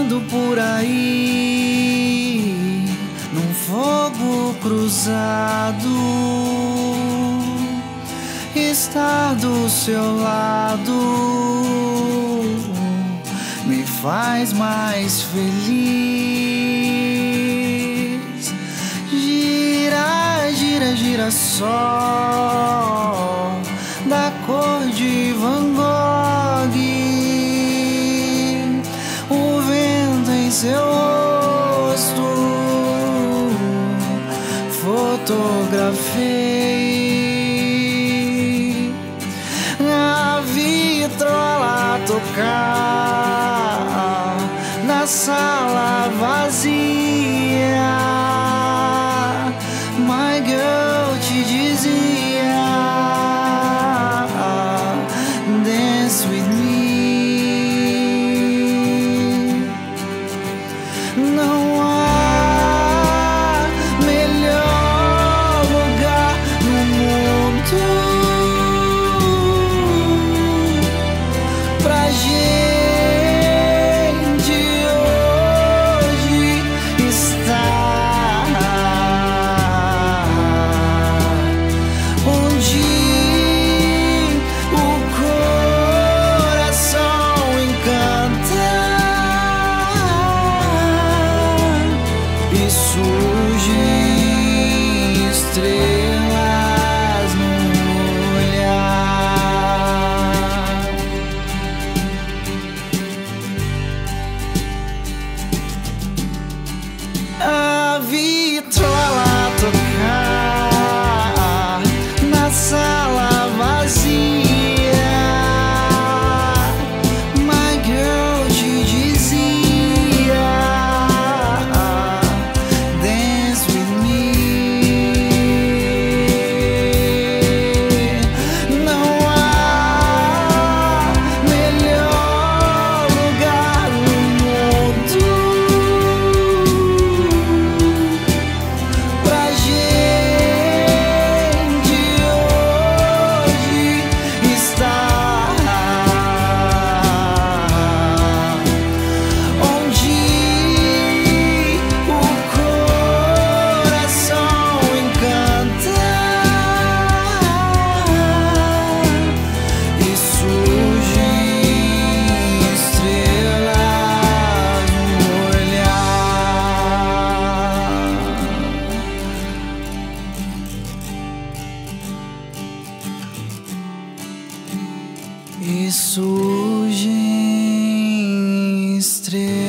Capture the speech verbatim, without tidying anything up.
andando por aí num fogo cruzado. Estar do seu lado me faz mais feliz. Gira, gira, gira só da cor de Van Gogh. O vento em seu rosto fotografei. A vitrola tocar na sala vazia. My girl te dizia, dance with me. Não há melhor lugar no mundo pra gente hoje estar, onde o coração encanta e surgem estrelas no olhar. A vitrola tocar na sala vazia. My girl te dizia, dance with me. Não há melhor lugar no mundo pra gente hoje estar, onde o coração encanta e surgem estrelas no olhar. E surgem estrelas